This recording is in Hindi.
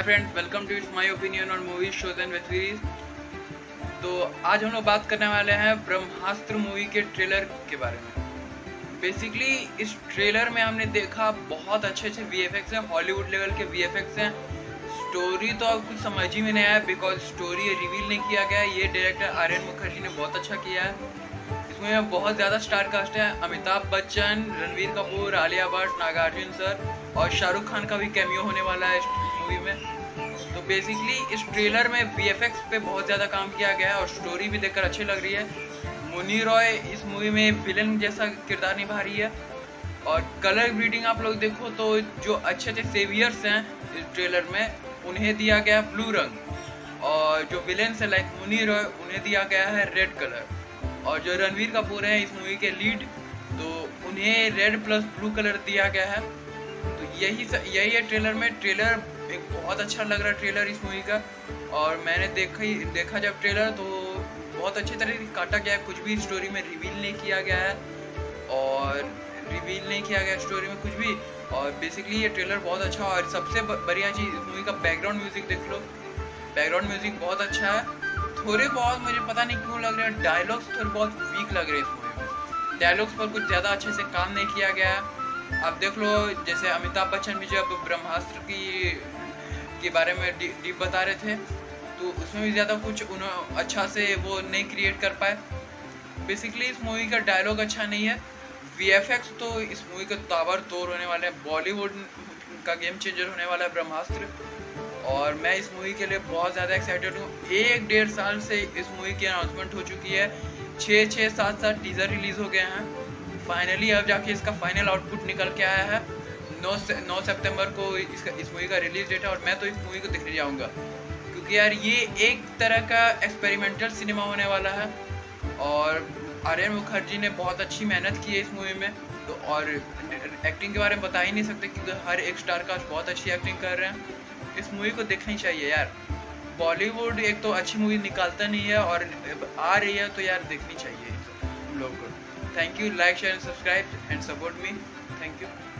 Friends, welcome to it's my opinion on movies, shows and web series. तो आज हम लोग बात करने वाले हैं ब्रह्मास्त्र मूवी के ट्रेलर के बारे में। बेसिकली इस ट्रेलर में हमने देखा बहुत अच्छे अच्छे वीएफएक्स हैं, हॉलीवुड लेवल के वीएफएक्स हैं। स्टोरी तो अब कुछ समझ ही में नहीं आया बिकॉज स्टोरी रिवील नहीं किया गया। ये डायरेक्टर आर्यन मुखर्जी ने बहुत अच्छा किया है। इसमें बहुत ज़्यादा स्टार कास्ट है। अमिताभ बच्चन, रणवीर कपूर, आलिया भट्ट, नागार्जुन सर और शाहरुख खान का भी कैमियो होने वाला है इस मूवी में। तो बेसिकली इस ट्रेलर में वीएफएक्स पे बहुत ज़्यादा काम किया गया है और स्टोरी भी देखकर अच्छी लग रही है। मुनी रॉय इस मूवी में विलन जैसा किरदार निभा रही है। और कलर ग्रेडिंग आप लोग देखो तो जो अच्छे अच्छे सेवियर्स हैं इस ट्रेलर में उन्हें दिया गया ब्लू रंग, और जो विलेन्स है लाइक मुनी रॉय उन्हें दिया गया है रेड कलर, और जो रणवीर कपूर हैं इस मूवी के लीड तो उन्हें रेड प्लस ब्लू कलर दिया गया है। तो यही है ट्रेलर में। ट्रेलर एक बहुत अच्छा लग रहा है ट्रेलर इस मूवी का, और मैंने देखा जब ट्रेलर तो बहुत अच्छी तरह से काटा गया है। कुछ भी स्टोरी में रिवील नहीं किया गया है स्टोरी में कुछ भी। और बेसिकली ये ट्रेलर बहुत अच्छा, और सबसे बढ़िया चीज़ इस मूवी का बैकग्राउंड म्यूजिक देख लो। बैकग्राउंड म्यूजिक बहुत अच्छा है। थोड़े बहुत मुझे पता नहीं क्यों लग रहे हैं डायलॉग्स थोड़े बहुत वीक लग रहे हैं इस मूवी में। डायलॉग्स पर कुछ ज़्यादा अच्छे से काम नहीं किया गया है। आप देख लो जैसे अमिताभ बच्चन भी जब ब्रह्मास्त्र के बारे में डीप बता रहे थे तो उसमें भी ज़्यादा कुछ उन्होंने अच्छा से वो नहीं क्रिएट कर पाए। बेसिकली इस मूवी का डायलॉग अच्छा नहीं है। वीएफएक्स तो इस मूवी का ताबड़तोड़ होने वाले हैं। बॉलीवुड का गेम चेंजर होने वाला है ब्रह्मास्त्र, और मैं इस मूवी के लिए बहुत ज़्यादा एक्साइटेड हूँ। 1-1.5 साल से इस मूवी की अनाउंसमेंट हो चुकी है। 6-6, 7-7 टीज़र रिलीज़ हो गए हैं। फाइनली अब जाके इसका फाइनल आउटपुट निकल के आया है। 9 सितंबर को इस मूवी का रिलीज डेट है, और मैं तो इस मूवी को देखने जाऊँगा क्योंकि यार ये एक तरह का एक्सपेरिमेंटल सिनेमा होने वाला है। और आर्यन मुखर्जी ने बहुत अच्छी मेहनत की है इस मूवी में। तो और एक्टिंग के बारे में बता ही नहीं सकते क्योंकि हर एक स्टार कास्ट बहुत अच्छी एक्टिंग कर रहे हैं। इस मूवी को देखनी चाहिए यार। बॉलीवुड एक तो अच्छी मूवी निकालता नहीं है, और आ रही है तो यार देखनी चाहिए हम लोगों को। Thank you, like share and subscribe and support me. Thank you.